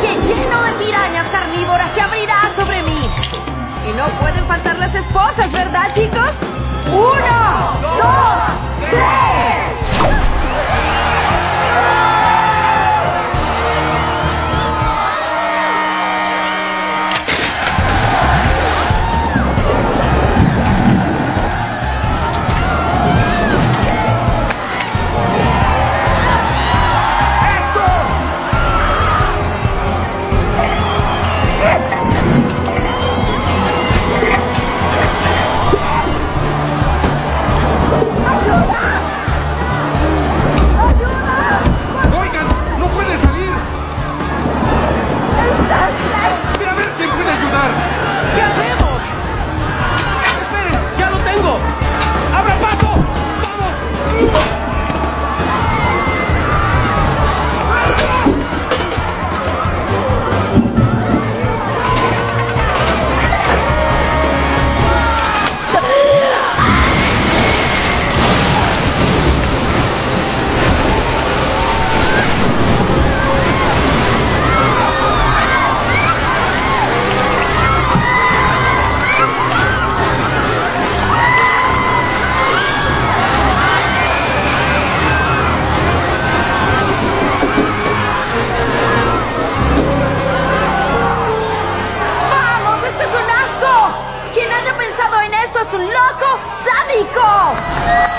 que lleno de pirañas carnívoras se abrirá sobre mí. Y no pueden faltar las esposas, ¿verdad, chicos? ¡Uno, dos, tres! ¡Es un loco sádico!